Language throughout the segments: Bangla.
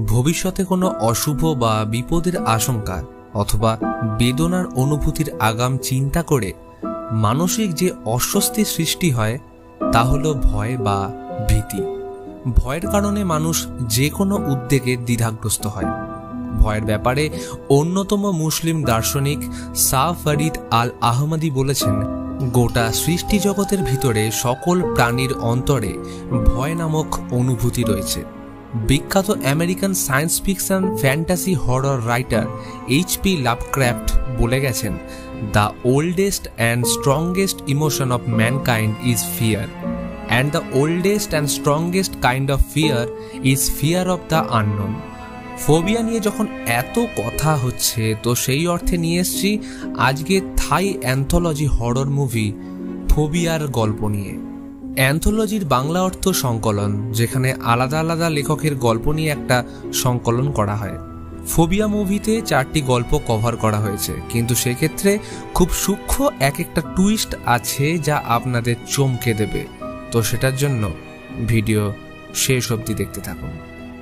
ভবিষ্যতে কোনো অশুভ বা বিপদের আশঙ্কা অথবা বেদনার অনুভূতির আগাম চিন্তা করে মানসিক যে অস্বস্তি সৃষ্টি হয় তা হলো ভয় বা ভীতি। ভয়ের কারণে মানুষ যে কোনো উদ্বেগে দ্বিধাগ্রস্ত হয়। ভয়ের ব্যাপারে অন্যতম মুসলিম দার্শনিক শাহ ফরিদ আল আহমদি বলেছেন, গোটা সৃষ্টি জগতের ভিতরে সকল প্রাণীর অন্তরে ভয় নামক অনুভূতি রয়েছে। বিখ্যাত American science fiction fantasy horror writer H P. Lovecraft বলে গেছেন, the oldest and strongest emotion of mankind is fear, and the oldest and strongest kind of fear is fear of the unknown. Phobia নিয়ে যখন এত কথা হচ্ছে, তো সেই অর্থে নিয়ে এসছি আজকে থাই অ্যান্থোলজি হরর মুভি ফোবিয়ার গল্প নিয়ে। অ্যান্থোলজির বাংলা অর্থ সংকলন, যেখানে আলাদা আলাদা লেখকের গল্প নিয়ে একটা সংকলন করা হয়। ফোবিয়া মুভিতে 4টি গল্প কভার করা হয়েছে, কিন্তু সেক্ষেত্রে খুব সূক্ষ্ম এক একটা টুইস্ট আছে যা আপনাদের চমকে দেবে। তো সেটার জন্য ভিডিও শেষ অবধি দেখতে থাকুন।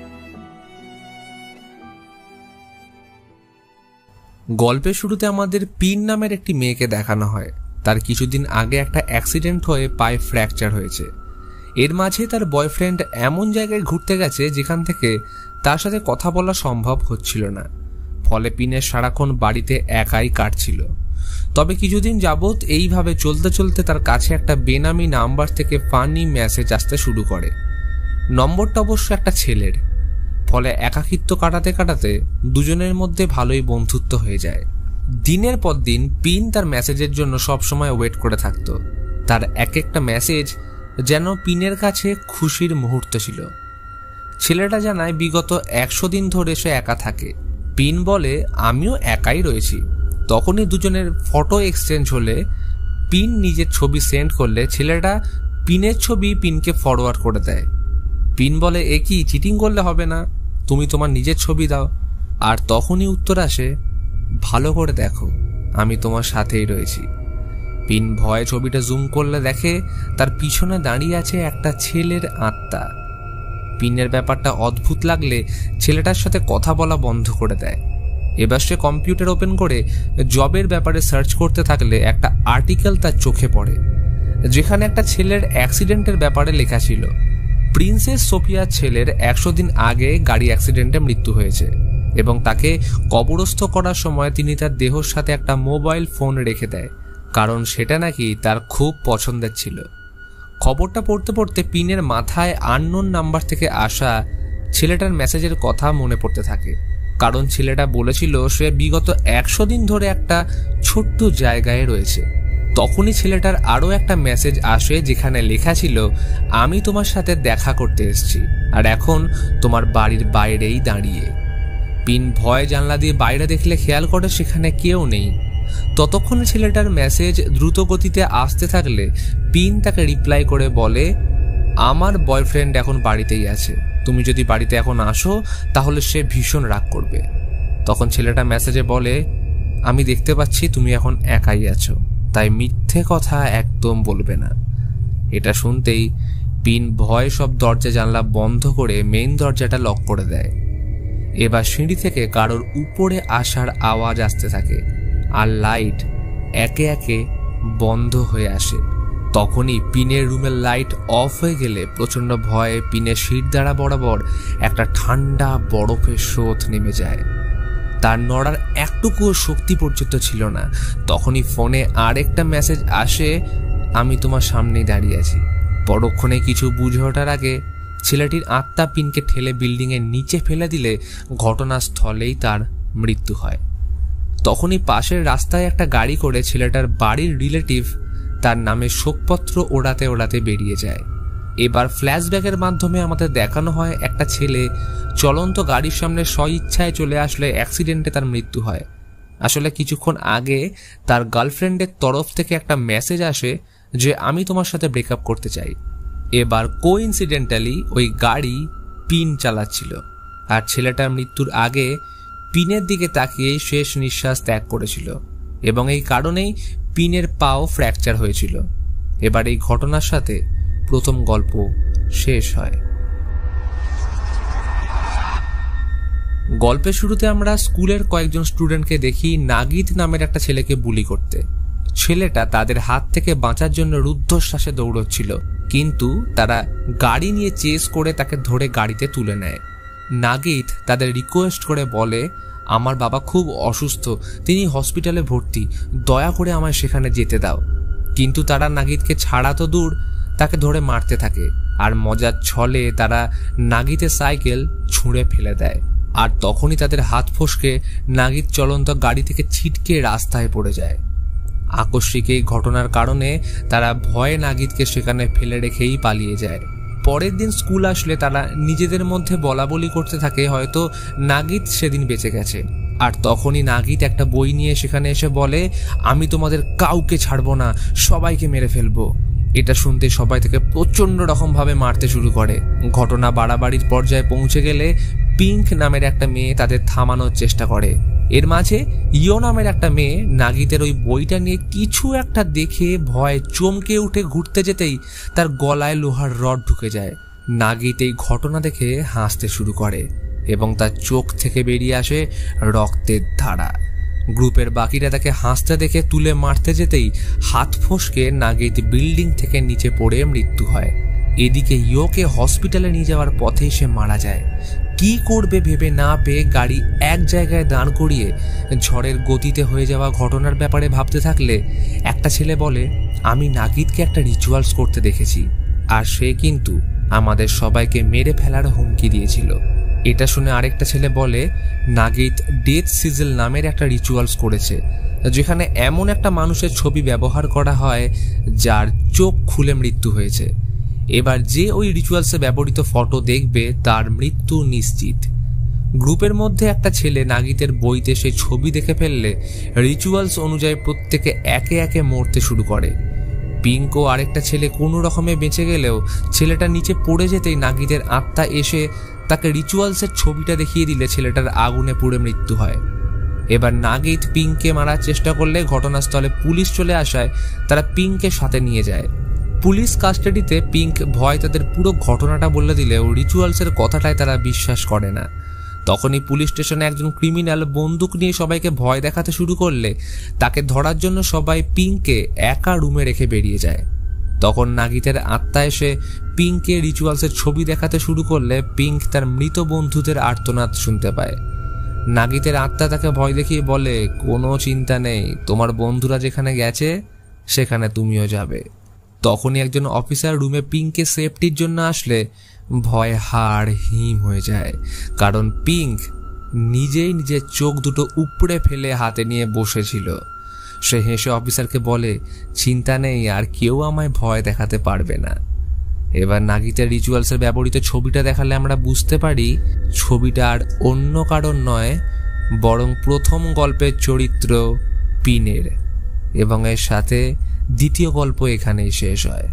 গল্পের শুরুতে আমাদের পিন নামের একটি মেয়েকে দেখানো হয়। তার কিছুদিন আগে একটা অ্যাক্সিডেন্ট হয়ে পায়ে ফ্র্যাকচার হয়েছে। এর মাঝে তার বয়ফ্রেন্ড এমন জায়গায় ঘুরতে গেছে যেখান থেকে তার সাথে কথা বলা সম্ভব হচ্ছিল না, ফলে পিনের সারাক্ষণ বাড়িতে একাই কাটছিল। তবে কিছুদিন যাবৎ এইভাবে চলতে চলতে তার কাছে একটা বেনামি নাম্বার থেকে ফানি মেসেজ আসতে শুরু করে। নম্বরটা অবশ্য একটা ছেলের, ফলে একাকিত্ব কাটাতে কাটাতে দুজনের মধ্যে ভালোই বন্ধুত্ব হয়ে যায়। দিনের পর দিন পিন তার মেসেজের জন্য সবসময় ওয়েট করে থাকতো। তার এক একটা মেসেজ যেন পিনের কাছে খুশির মুহূর্ত ছিল। ছেলেটা জানায় বিগত 100 দিন ধরে সে একা থাকে। পিন বলে, আমিও একাই রয়েছি। তখনই দুজনের ফটো এক্সচেঞ্জ হলে পিন নিজের ছবি সেন্ড করলে ছেলেটা পিনের ছবি পিনকে ফরওয়ার্ড করে দেয়। পিন বলে, এ কি, চিটিং করলে হবে না, তুমি তোমার নিজের ছবি দাও। আর তখনই উত্তর আসে, ভালো করে দেখো, আমি তোমার সাথেই রয়েছি। পিন ভয়ে ছবিটা জুম করলে দেখে তার পিছনে দাঁড়িয়ে আছে একটা ছেলের আত্মা। পিনের ব্যাপারটা অদ্ভুত লাগলে ছেলেটার সাথে কথা বলা বন্ধ করে দেয়। এবার সে কম্পিউটার ওপেন করে জবের ব্যাপারে সার্চ করতে থাকলে একটা আর্টিকেল তার চোখে পড়ে, যেখানে একটা ছেলের অ্যাক্সিডেন্টের ব্যাপারে লেখা ছিল। প্রিন্সেস সোফিয়ার ছেলের 100 দিন আগে গাড়ি অ্যাক্সিডেন্টে মৃত্যু হয়েছে এবং তাকে কবরস্থ করার সময় তিনি তার দেহর সাথে একটা মোবাইল ফোন রেখে দেয়, কারণ সেটা নাকি তার খুব পছন্দের ছিল। খবরটা পড়তে পড়তে পিনের মাথায় আননোন নাম্বার থেকে আসা ছেলেটার মেসেজের কথা মনে পড়তে থাকে, কারণ ছেলেটা বলেছিল সে বিগত 100 দিন ধরে একটা ছোট্ট জায়গায় রয়েছে। তখনই ছেলেটার আরও একটা মেসেজ আসে, যেখানে লেখা ছিল, আমি তোমার সাথে দেখা করতে এসেছি আর এখন তোমার বাড়ির বাইরেই দাঁড়িয়ে। পিন ভয় জানলা দিয়ে বাইরে দেখলে খেয়াল করে সেখানে কেউ নেই। ততক্ষণে ছেলেটার মেসেজ দ্রুত গতিতে আসতে থাকলে পিন তাকে রিপ্লাই করে বলে, আমার বয়ফ্রেন্ড এখন বাড়িতেই আছে, তুমি যদি বাড়িতে এখন আসো তাহলে সে ভীষণ রাগ করবে। তখন ছেলেটা মেসেজে বলে, আমি দেখতে পাচ্ছি তুমি এখন একাই আছো, তাই মিথ্যে কথা একদম বলবে না। এটা শুনতেই পিন ভয় সব দরজা জানলা বন্ধ করে মেইন দরজাটা লক করে দেয়। এবার সিঁড়ি থেকে কারোর উপরে আসার আওয়াজ আসতে থাকে আর লাইট একে একে বন্ধ হয়ে আসে। তখনই পিনের রুমের লাইট অফ হয়ে গেলে প্রচণ্ড ভয়ে পিনের শির দ্বারা বরাবর একটা ঠান্ডা বরফের স্রোত নেমে যায়। তার নড়ার একটুকুও শক্তি পর্যন্ত ছিল না। তখনই ফোনে আরেকটা মেসেজ আসে, আমি তোমার সামনেই দাঁড়িয়ে আছি। পরক্ষণে কিছু বুঝে ওঠার আগে ছেলেটির আত্মা পিনকে ঠেলে বিল্ডিংয়ের নিচে ফেলে দিলে ঘটনাস্থলেই তার মৃত্যু হয়। তখনই পাশের রাস্তায় একটা গাড়ি করে ছেলেটার বাড়ির রিলেটিভ তার নামে শোকপত্র ওড়াতে ওড়াতে বেরিয়ে যায়। এবার ফ্ল্যাশব্যাকের মাধ্যমে আমাদের দেখানো হয় একটা ছেলে চলন্ত গাড়ির সামনে স্বইচ্ছায় চলে আসলে অ্যাক্সিডেন্টে তার মৃত্যু হয়। আসলে কিছুক্ষণ আগে তার গার্লফ্রেন্ডের তরফ থেকে একটা মেসেজ আসে যে আমি তোমার সাথে ব্রেকআপ করতে চাই। এবার কোইন্সিডেন্টালি ওই গাড়ি পিন চালাচ্ছিল আর ছেলেটার মৃত্যুর আগে পিনের দিকে তাকিয়ে শেষ নিঃশ্বাস ত্যাগ করেছিল এবং এই কারণেই পিনের পাও ফ্র্যাকচার হয়েছিল। এবার এই ঘটনার সাথে প্রথম গল্প শেষ হয়। গল্পের শুরুতে আমরা স্কুলের কয়েকজন স্টুডেন্টকে দেখি নাগিত নামের একটা ছেলেকে বুলি করতে। ছেলেটা তাদের হাত থেকে বাঁচার জন্য রুদ্ধশ্বাসে দৌড়চ্ছিল, কিন্তু তারা গাড়ি নিয়ে চেস করে তাকে ধরে গাড়িতে তুলে নেয়। নাগিত তাদের রিকোয়েস্ট করে বলে, আমার বাবা খুব অসুস্থ, তিনি হসপিটালে ভর্তি, দয়া করে আমায় সেখানে যেতে দাও। কিন্তু তারা নাগিতকে ছাড়া তো দূর, তাকে ধরে মারতে থাকে। আর মজার ছলে তারা নাগিতের সাইকেল ছুঁড়ে ফেলে দেয়। আর তখনই তাদের হাত ফসকে নাগিত চলন্ত গাড়ি থেকে ছিটকে রাস্তায় পড়ে যায়। আকস্মিক এই ঘটনার কারণে তারা ভয়ে নাগিতকে সেখানে ফেলে রেখেই পালিয়ে যায়। পরের দিন স্কুল আসলে তারা নিজেদের মধ্যে বলাবলি করতে থাকে হয়তো নাগিত সেদিন বেঁচে গেছে। আর তখনই নাগিত একটা বই নিয়ে সেখানে এসে বলে, আমি তোমাদের কাউকে ছাড়বো না, সবাইকে মেরে ফেলবো। এটা শুনতে সবাই থেকে প্রচন্ড রকম ভাবে মারতে শুরু করে। ঘটনা বাড়াবাড়ির পর্যায়ে পৌঁছে গেলে পিঙ্ক নামের একটা মেয়ে তাদের থামানোর চেষ্টা করে। এর মাঝে ইয়ো নামের একটা মেয়ে নাগিতের ওই বইটা নিয়ে কিছু একটা দেখে ভয়ে চমকে উঠে ঘুরতে যেতেই তার গলায় লোহার রড ঢুকে যায়। নাগিত এই ঘটনা দেখে হাসতে শুরু করে এবং তার চোখ থেকে বেরিয়ে আসে রক্তের ধারা। গ্রুপের বাকিরা তাকে হাসতে দেখে তুলে মারতে যেতেই হাত ফসকে নাগিত বিল্ডিং থেকে নিচে পড়ে মৃত্যু হয়। এদিকে ইয়োকে হসপিটালে নিয়ে যাওয়ার পথেই সে মারা যায়। কি করবে ভেবে না পেয়ে গাড়ি এক জায়গায় দাঁড় করিয়ে ঝড়ের গতিতে হয়ে যাওয়া ঘটনার ব্যাপারে ভাবতে থাকলে একটা ছেলে বলে, আমি নাগিতকে একটা রিচুয়ালস করতে দেখেছি, আর সে কিন্তু আমাদের সবাইকে মেরে ফেলার হুমকি দিয়েছিল। এটা শুনে আরেকটা ছেলে বলে, নাগিত ডেথ সিজল নামের একটা রিচুয়ালস করেছে, যেখানে এমন একটা মানুষের ছবি ব্যবহার করা হয় যার চোখ খুলে মৃত্যু হয়েছে। এবার যে ওই রিচুয়ালসে ব্যবহৃত ফটো দেখবে তার মৃত্যু নিশ্চিত। গ্রুপের মধ্যে একটা ছেলে নাগিতের বইতে সেই ছবি দেখে ফেললে রিচুয়ালস অনুযায়ী প্রত্যেকে একে একে মরতে শুরু করে। পিঙ্ক ও আরেকটা ছেলে কোনো রকমে বেঁচে গেলেও ছেলেটা নিচে পড়ে যেতেই নাগিতের আত্মা এসে তাকে রিচুয়ালসের ছবিটা দেখিয়ে দিলে ছেলেটার আগুনে পুড়ে মৃত্যু হয়। এবার নাগিত পিঙ্ককে মারার চেষ্টা করলে ঘটনাস্থলে পুলিশ চলে আসায় তারা পিঙ্ককে সাথে নিয়ে যায়। পুলিশ কাস্টাডিতে পিঙ্ক ভয় তাদের পুরো ঘটনাটা বলে দিলেও রিচুয়ালসের কথাটাই তারা বিশ্বাস করে না। তখনই পুলিশ স্টেশনে একজন ক্রিমিনাল বন্দুক নিয়ে সবাইকে ভয় দেখাতে শুরু করলে তাকে ধরার জন্য সবাই পিঙ্ককে একা রুমে রেখে বেরিয়ে যায়। তখন নাগিতের আত্মা এসে পিঙ্ককে রিচুয়ালসের ছবি দেখাতে শুরু করলে পিঙ্ক তার মৃত বন্ধুদের আর্তনাদ শুনতে পায়। নাগিতের আত্মা তাকে ভয় দেখিয়ে বলে, কোনো চিন্তা নেই, তোমার বন্ধুরা যেখানে গেছে সেখানে তুমিও যাবে। তখনই একজন অফিসার রুমে পিঙ্ককে সেফটির জন্য আসলে ভয়ে হাড় হিম হয়ে যায়, কারণ পিঙ্ক নিজেই নিজের চোখ দুটো উপড়ে ফেলে হাতে নিয়ে বসেছিল। সে হেসে অফিসারকে বলে, চিন্তা নেই, আর কেউ আমায় ভয় দেখাতে পারবে না। এবার নাগিতের রিচুয়ালসের ব্যবহৃত ছবিটা দেখালে আমরা বুঝতে পারি ছবিটা আর অন্য কারণ নয়, বরং প্রথম গল্পের চরিত্র পিনের। এবং এর সাথে দ্বিতীয় গল্প এখানেই শেষ হয়।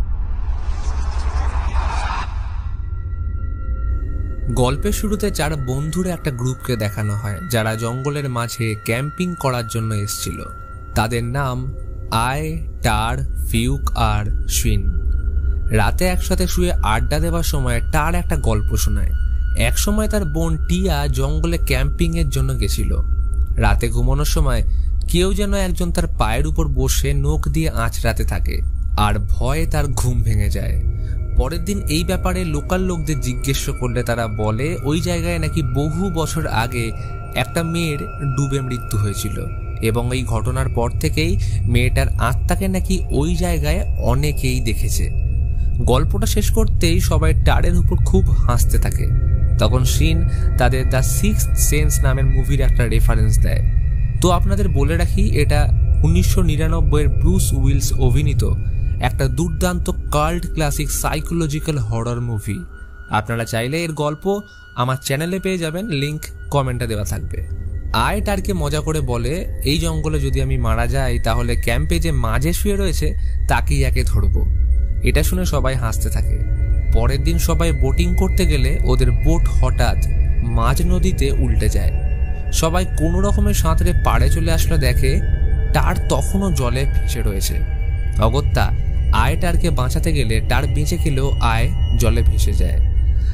গল্পের শুরুতে 4 বন্ধুর একটা গ্রুপকে দেখানো হয় যারা জঙ্গলের মাঝে ক্যাম্পিং করার জন্য এসেছিল। তাদের নাম আয়, টার, ফিউক আর শিন। রাতে একসাথে শুয়ে আড্ডা দেওয়ার সময় টার একটা গল্প শোনায়। এক সময় তার বোন টিয়া জঙ্গলে ক্যাম্পিং এর জন্য গেছিল। রাতে ঘুমানোর সময় কেউ যেন একজন তার পায়ের উপর বসে নখ দিয়ে আঁচড়াতে থাকে, আর ভয়ে তার ঘুম ভেঙে যায়। পরের দিন এই ব্যাপারে লোকাল লোকদের জিজ্ঞেস করলে তারা বলে ওই জায়গায় নাকি বহু বছর আগে একটা মেয়ের ডুবে মৃত্যু হয়েছিল, এবং এই ঘটনার পর থেকেই মেয়েটার আত্মাকে নাকি ওই জায়গায় অনেকেই দেখেছে। গল্পটা শেষ করতেই সবাই টারের উপর খুব হাসতে থাকে। তখন শিন তাদের দ্য সিক্সথ সেন্স নামের মুভির একটা রেফারেন্স দেয়। তো আপনাদের বলে রাখি, এটা 1999-এর ব্রুস উইলস অভিনীত একটা দুর্দান্ত cult classic psychological horror movie. আপনারা চাইলে এর গল্প আমার চ্যানেলে পেয়ে যাবেন, লিংক কমেন্টে দেওয়া থাকবে। আয় টারকে মজা করে বলে, এই জঙ্গলে যদি আমি মারা যাই তাহলে ক্যাম্পে যে মাঝে শুয়ে রয়েছে তাকেই একে ধরবো। এটা শুনে সবাই হাসতে থাকে। পরের দিন সবাই বোটিং করতে গেলে ওদের বোট হঠাৎ মাঝ নদীতে উল্টে যায়। সবাই কোনো রকমের সাঁতরে পাড়ে চলে আসলে দেখে টার তখনও জলে ভেসে রয়েছে। অগত্যা আয় টারকে বাঁচাতে গেলে টার বেঁচে গেলেও আয় জলে ভেসে যায়।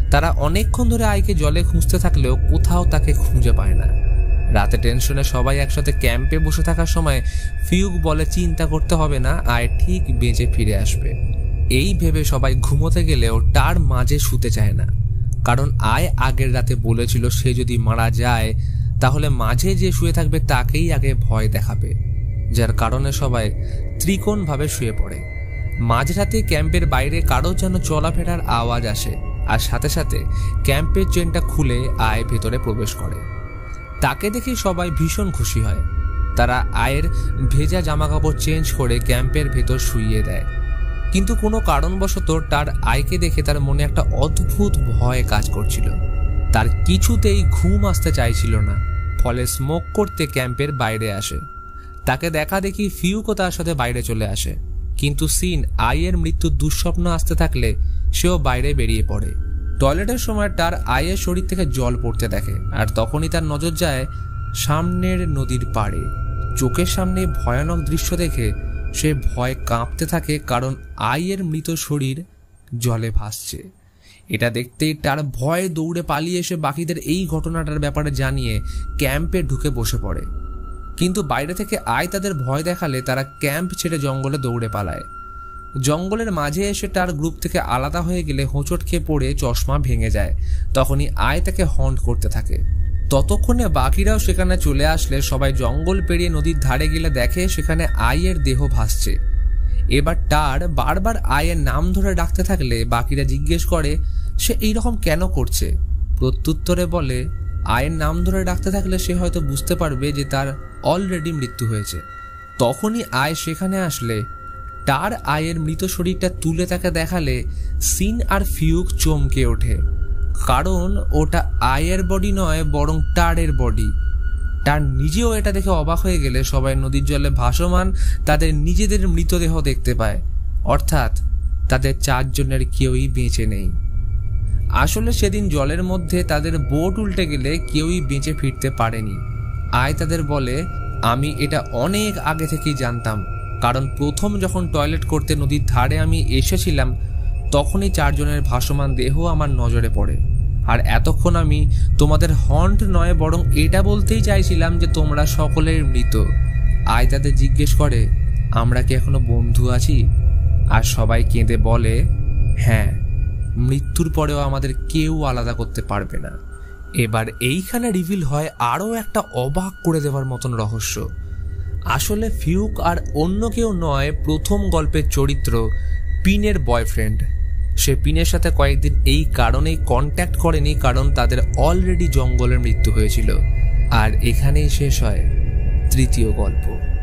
তারা অনেকক্ষণ ধরে আয়কে জলে খুঁজতে থাকলেও কোথাও তাকে খুঁজে পায় না। রাতে টেনশনে সবাই একসাথে ক্যাম্পে বসে থাকার সময় ফিউক বলে চিন্তা করতে হবে না, আয় ঠিক বেঁচে ফিরে আসবে। এই ভেবে সবাই ঘুমোতে গেলেও তার মাঝে শুতে চায় না, কারণ আয় আগের রাতে বলেছিল সে যদি মারা যায় তাহলে মাঝে যে শুয়ে থাকবে তাকেই আগে ভয় দেখাবে, যার কারণে সবাই ত্রিকোণভাবে শুয়ে পড়ে। মাঝরাতে ক্যাম্পের বাইরে কারো যেন চলাফেরার আওয়াজ আসে, আর সাথে সাথে ক্যাম্পের চেনটা খুলে আয় ভেতরে প্রবেশ করে। তাকে দেখে সবাই ভীষণ খুশি হয়। তারা আয়ের ভেজা জামাকাপড় চেঞ্জ করে ক্যাম্পের ভেতর শুইয়ে দেয়, কিন্তু কোনো কারণবশত তার আয়কে দেখে তার মনে একটা অদ্ভুত ভয় কাজ করছিল। তার কিছুতেই ঘুম আসতে চাইছিল না, ফলে স্মোক করতে ক্যাম্পের বাইরে আসে। তাকে দেখা দেখি ফিউকও তার সাথে বাইরে চলে আসে, কিন্তু সিন আয়ের মৃত্যুর দুঃস্বপ্ন আসতে থাকলে সেও বাইরে বেরিয়ে পড়ে। টয়লেটের সময় তার আয়ের শরীর থেকে জল পড়তে দেখে, আর তখনই তার নজর যায় সামনের নদীর পাড়ে। চোখের সামনে ভয়ানক দৃশ্য দেখে সে ভয় কাঁপতে থাকে, কারণ আয়ের মৃত শরীর জলে ভাসছে। এটা দেখতেই তার ভয়ে দৌড়ে পালিয়ে এসে বাকিদের এই ঘটনাটার ব্যাপারে জানিয়ে ক্যাম্পে ঢুকে বসে পড়ে। কিন্তু বাইরে থেকে আয় তাদের ভয় দেখালে তারা ক্যাম্প ছেড়ে জঙ্গলে দৌড়ে পালায়। জঙ্গলের মাঝে এসে তার গ্রুপ থেকে আলাদা হয়ে গেলে হোঁচট খেয়ে পড়ে চশমা ভেঙে যায়। তখনই আয় তাকে হন্ট করতে থাকে। ততক্ষণে বাকিরাও সেখানে চলে আসলে সবাই জঙ্গল পেরিয়ে নদীর ধারে গেলে দেখে সেখানে আয়ের দেহ ভাসছে। এবার তার বারবার আয়ের নাম ধরে ডাকতে থাকলে বাকিরা জিজ্ঞেস করে সে এইরকম কেন করছে। প্রত্যুত্তরে বলে আয়ের নাম ধরে ডাকতে থাকলে সে হয়তো বুঝতে পারবে যে তার অলরেডি মৃত্যু হয়েছে। তখনই আয় সেখানে আসলে তার আয়ের মৃত শরীরটা তুলে তাকে দেখালে সিন আর ফিউক চমকে ওঠে, কারণ ওটা আয়ের বডি নয় বরং টারের বডি। টার নিজেও এটা দেখে অবাক হয়ে গেলে সবাই নদীর জলে ভাসমান তাদের নিজেদের মৃতদেহ দেখতে পায়, অর্থাৎ তাদের 4 জনের কেউই বেঁচে নেই। আসলে সেদিন জলের মধ্যে তাদের বোট উল্টে গেলে কেউই বেঁচে ফিরতে পারেনি। আয় তাদের বলে আমি এটা অনেক আগে থেকেই জানতাম, কারণ প্রথম যখন টয়লেট করতে নদীর ধারে আমি এসেছিলাম তখনই 4 জনের ভাসমান দেহ আমার নজরে পড়ে। আর এতক্ষণ আমি তোমাদের হন্ট নয় বরং এটা বলতেই চাইছিলাম যে তোমরা সকলের মৃত। আয় তাদের জিজ্ঞেস করে আমরা কি এখনো বন্ধু আছি? আর সবাই কেঁদে বলে হ্যাঁ, মৃত্যুর পরেও আমাদের কেউ আলাদা করতে পারবে না। এবার এইখানে রিভিল হয় আরও একটা অবাক করে দেওয়ার মতন রহস্য। আসলে ফিউক আর অন্য কেউ নয়, প্রথম গল্পের চরিত্র পিনের বয়ফ্রেন্ড। সে পিনের সাথে কয়েকদিন এই কারণেই কন্ট্যাক্ট করেনি, কারণ তাদের অলরেডি জঙ্গলের মৃত্যু হয়েছিল। আর এখানেই শেষ হয় তৃতীয় গল্প।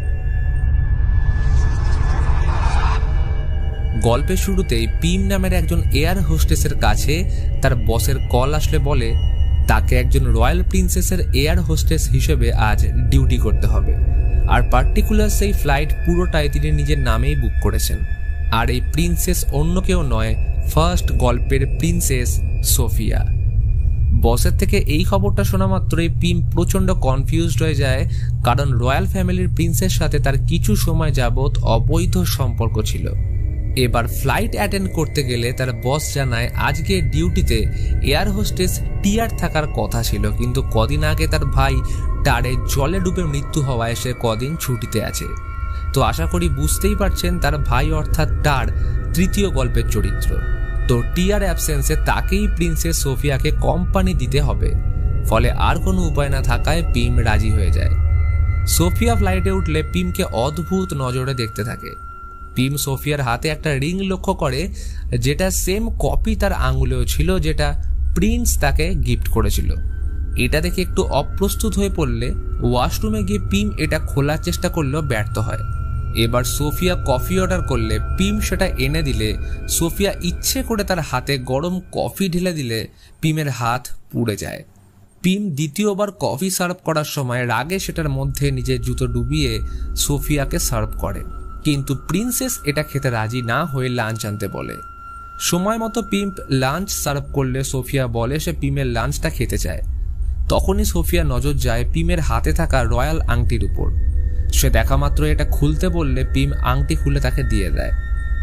গল্পের শুরুতেই পিম নামের একজন এয়ার হোস্টেসের কাছে তার বসের কল আসলে বলে তাকে একজন রয়্যাল প্রিন্সেসের এয়ার হোস্টেস হিসেবে আজ ডিউটি করতে হবে, আর পার্টিকুলার সেই ফ্লাইট পুরোটাই তিনি নিজের নামেই বুক করেছেন। আর এই প্রিন্সেস অন্য কেউ নয়, ফার্স্ট গল্পের প্রিন্সেস সোফিয়া। বসের থেকে এই খবরটা শোনা মাত্রই পিম প্রচন্ড কনফিউজড হয়ে যায়, কারণ রয়্যাল ফ্যামিলির প্রিন্সের সাথে তার কিছু সময় যাবৎ অবৈধ সম্পর্ক ছিল। এবার ফ্লাইট অ্যাটেন্ড করতে গেলে তার বস জানায় আজকে ডিউটিতে এয়ার হোস্টেস টিয়ার থাকার কথা ছিল, কিন্তু কদিন আগে তার ভাই টারে জলে ডুবে মৃত্যু হওয়ায় সে কদিন ছুটিতে আছে। তো আশা করি বুঝতেই পারছেন তার ভাই অর্থাৎ টার তৃতীয় গল্পের চরিত্র। তো টিয়ার অ্যাবসেন্সে তাকেই প্রিন্সেস সোফিয়াকে কোম্পানি দিতে হবে, ফলে আর কোনো উপায় না থাকায় পিম রাজি হয়ে যায়। সোফিয়া ফ্লাইটে উঠলে পিমকে অদ্ভুত নজরে দেখতে থাকে। পিম সোফিয়ার হাতে একটা রিং লক্ষ্য করে, যেটা সেম কপি তার আঙুলেও ছিল, যেটা প্রিন্স তাকে গিফট করেছিল। এটা দেখে একটু অপ্রস্তুত হয়ে পড়লে ওয়াশরুমে গিয়ে পিম এটা খোলার চেষ্টা করলেও ব্যর্থ হয়। এবার সোফিয়া কফি অর্ডার করলে পিম সেটা এনে দিলে সোফিয়া ইচ্ছে করে তার হাতে গরম কফি ঢেলে দিলে পিমের হাত পুড়ে যায়। পিম দ্বিতীয়বার কফি সার্ভ করার সময় রাগে সেটার মধ্যে নিজের জুতো ডুবিয়ে সোফিয়াকে সার্ভ করে, কিন্তু প্রিন্সেস এটা খেতে রাজি না হয়ে লাঞ্চ আনতে বলে। সময় মতো পিম লাঞ্চ সার্ভ করলে সোফিয়া বলে সে পিমের লাঞ্চটা খেতে চায়। তখনই সোফিয়া নজর যায় পিমের হাতে থাকা রয়্যাল আংটির উপর। সে দেখা মাত্র এটা খুলতে বললে পিম আংটি খুলে তাকে দিয়ে দেয়।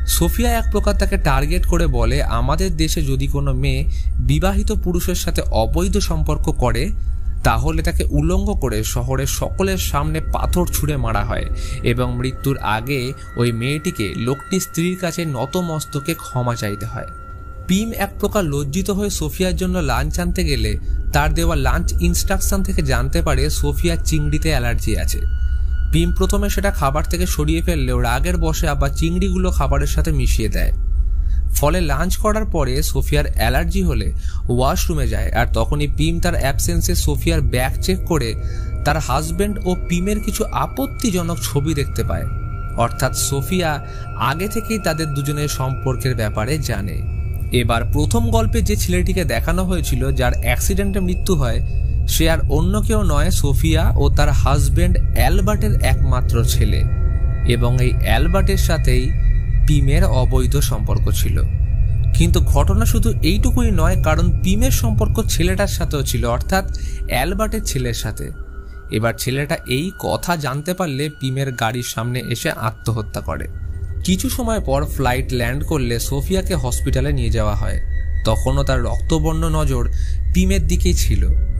সোফিয়া এক প্রকার তাকে টার্গেট করে বলে, আমাদের দেশে যদি কোনো মেয়ে বিবাহিত পুরুষের সাথে অবৈধ সম্পর্ক করে তাহলে তাকে উলঙ্গ করে শহরের সকলের সামনে পাথর ছুঁড়ে মারা হয় এবং মৃত্যুর আগে ওই মেয়েটিকে লোকটির স্ত্রীর কাছে নতমস্তকে ক্ষমা চাইতে হয়। পিম এক প্রকার লজ্জিত হয়ে সোফিয়ার জন্য লাঞ্চ আনতে গেলে তার দেওয়া লাঞ্চ ইনস্ট্রাকশন থেকে জানতে পারে সোফিয়ার চিংড়িতে অ্যালার্জি আছে। পিম প্রথমে সেটা খাবার থেকে সরিয়ে ফেললেও রাগের বশে আবার চিংড়িগুলো খাবারের সাথে মিশিয়ে দেয়। ফলে লাঞ্চ করার পরে সোফিয়ার অ্যালার্জি হলে ওয়াশরুমে যায়, আর তখনই পিম তার অ্যাবসেন্সে সোফিয়ার ব্যাগ চেক করে তার হাজব্যান্ড ও পিমের কিছু আপত্তিজনক ছবি দেখতে পায়। অর্থাৎ সোফিয়া আগে থেকেই তাদের দুজনের সম্পর্কের ব্যাপারে জানে। এবার প্রথম গল্পে যে ছেলেটিকে দেখানো হয়েছিল যার অ্যাক্সিডেন্টে মৃত্যু হয়, সে আর অন্য কেউ নয়, সোফিয়া ও তার হাজব্যান্ড অ্যালবার্টের একমাত্র ছেলে। এবং এই অ্যালবার্টের সাথেই পিমের অবৈধ সম্পর্ক ছিল। কিন্তু ঘটনা শুধু এইটুকুই নয়, কারণ পিমের সম্পর্ক ছেলেটার সাথেও ছিল, অর্থাৎ অ্যালবার্টের ছেলের সাথে। এবার ছেলেটা এই কথা জানতে পারলে পিমের গাড়ির সামনে এসে আত্মহত্যা করে। কিছু সময় পর ফ্লাইট ল্যান্ড করলে সোফিয়াকে হসপিটালে নিয়ে যাওয়া হয়। তখনও তার রক্তবর্ণ নজর পিমের দিকেই ছিল।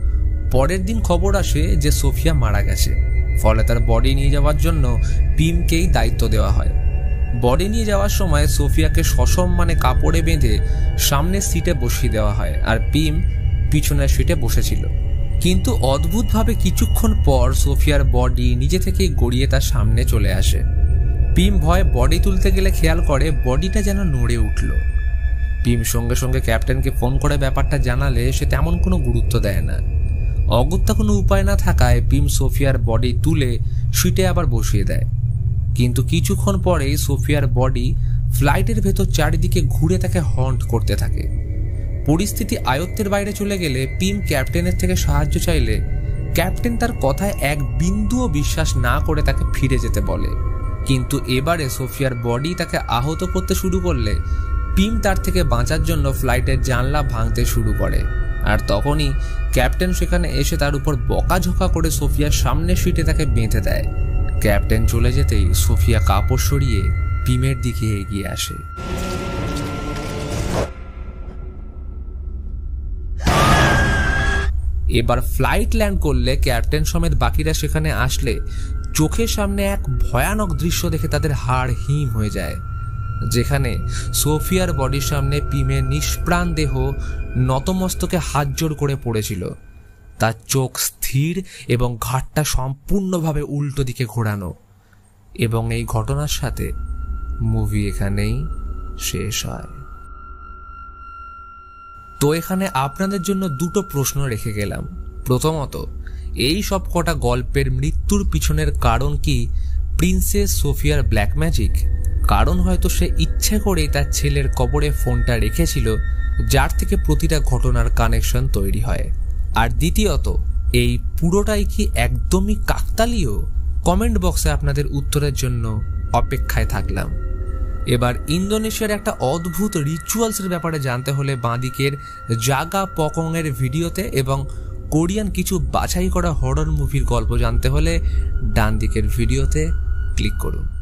পরের দিন খবর আসে যে সোফিয়া মারা গেছে। ফলে তার বডি নিয়ে যাওয়ার জন্য পিমকেই দায়িত্ব দেওয়া হয়। বডি নিয়ে যাওয়ার সময় সোফিয়াকে সসম্মানে কাপড়ে বেঁধে সামনের সিটে বসিয়ে দেওয়া হয়, আর পিম পিছনের সিটে বসেছিল। কিন্তু অদ্ভুতভাবে কিছুক্ষণ পর সোফিয়ার বডি নিজে থেকেই গড়িয়ে তার সামনে চলে আসে। পিম ভয়ে বডি তুলতে গেলে খেয়াল করে বডিটা যেন নড়ে উঠল। পিম সঙ্গে সঙ্গে ক্যাপ্টেনকে ফোন করে ব্যাপারটা জানালে সে তেমন কোনো গুরুত্ব দেয় না। অগত্যা কোনো উপায় না থাকায় পিম সোফিয়ার বডি তুলে সিটে আবার বসিয়ে দেয়। কিন্তু কিছুক্ষণ পরেই সোফিয়ার বডি ফ্লাইটের ভেতর চারিদিকে ঘুরে তাকে হন্ট করতে থাকে। পরিস্থিতি আয়ত্তের বাইরে চলে গেলে পিম ক্যাপ্টেনের থেকে সাহায্য চাইলে ক্যাপ্টেন তার কথায় এক বিন্দুও বিশ্বাস না করে তাকে ফিরে যেতে বলে। কিন্তু এবারে সোফিয়ার বডি তাকে আহত করতে শুরু করলে পিম তার থেকে বাঁচার জন্য ফ্লাইটের জানলা ভাঙতে শুরু করে। আর তখনই ক্যাপ্টেন সেখানে এসে তার উপর বকাঝকা করে সোফিয়ার সামনের সিটে তাকে বেঁধে দেয়। ক্যাপ্টেন চলে যেতেই সোফিয়া কাপড় সরিয়ে পিমের দিকে এগিয়ে আসে। এবার ফ্লাইট ল্যান্ড করলে ক্যাপ্টেন সমেত বাকিরা সেখানে আসলে চোখের সামনে এক ভয়ানক দৃশ্য দেখে তাদের হাড় হিম হয়ে যায়, যেখানে সোফিয়ার বডির সামনে পিমের নিষ্প্রাণ দেহ নতমস্তকে হাত জোড় করে পড়েছিল। তার চোখ স্থির এবং ঘাটটা সম্পূর্ণভাবে উল্টো দিকে ঘোরানো। এবং এই ঘটনার সাথে মুভি এখানেই শেষ হয়। তো এখানে আপনাদের জন্য দুটো প্রশ্ন রেখে গেলাম। প্রথমত, এই সব কটা গল্পের মৃত্যুর পিছনের কারণ কি প্রিন্সেস সোফিয়ার ব্ল্যাক ম্যাজিক? কারণ হয়তো সে ইচ্ছে করেই তার ছেলের কবরে ফোনটা রেখেছিল, যার থেকে প্রতিটা ঘটনার কানেকশন তৈরি হয়। আর দ্বিতীয়ত, এই পুরোটাই কি একদমই কাকতালীয়? কমেন্ট বক্সে আপনাদের উত্তরের জন্য অপেক্ষায় থাকলাম। এবার ইন্দোনেশিয়ার একটা অদ্ভুত রিচুয়ালসের ব্যাপারে জানতে হলে বাঁদিকের জাগা পকং এর ভিডিওতে, এবং কোরিয়ান কিছু বাছাই করা হরর মুভির গল্প জানতে হলে ডান দিকের ভিডিওতে ক্লিক করুন।